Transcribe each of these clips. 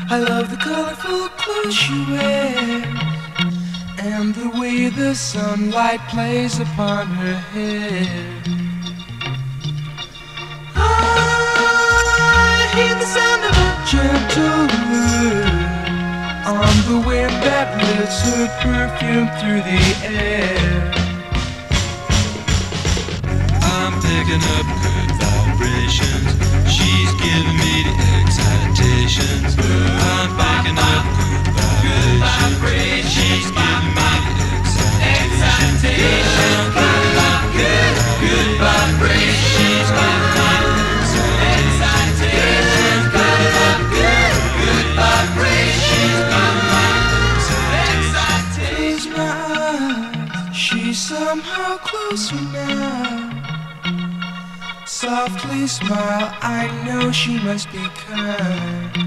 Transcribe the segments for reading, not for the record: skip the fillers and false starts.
I love the colorful clothes she wears and the way the sunlight plays upon her hair. I hear the sound of a gentle word on the wind that lifts her perfume through the air. I'm picking up good vibrations. She's giving me the excitations. I'm picking up good vibrations. She's giving me the excitations. I'm picking up good vibrations. She's giving me the excitations. I'm picking up good vibrations. She's giving me the excitations. Close my eyes, she's somehow closer now. Softly smile, I know she must be kind.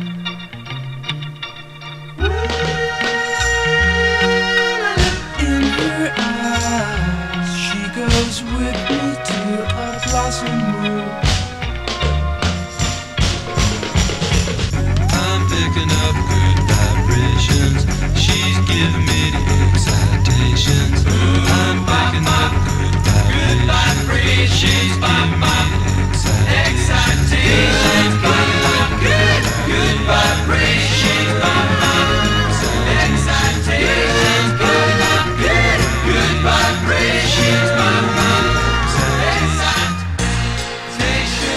In her eyes, she goes with me to a blossom room. I'm picking up good vibrations. She's giving me the excitations. I'm picking up good vibrations. She's giving me the excitations. Picking up good vibrations. She's giving me the excitations. Picking up good vibrations. She's giving me the excitation.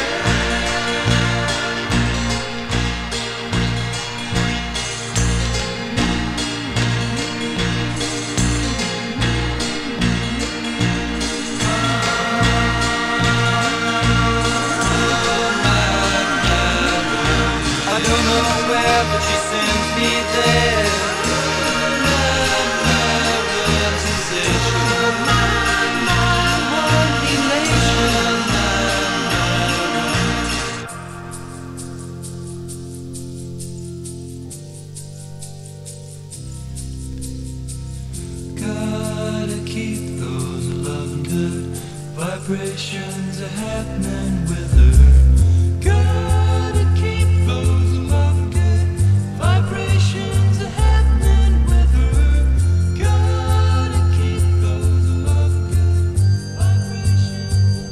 I don't know where, but she sends me there. Gotta keep those loving good vibrations happening with her. Gotta keep those loving good vibrations happening with her. Gotta keep those loving good vibrations.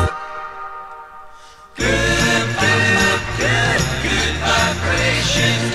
Good vibrations.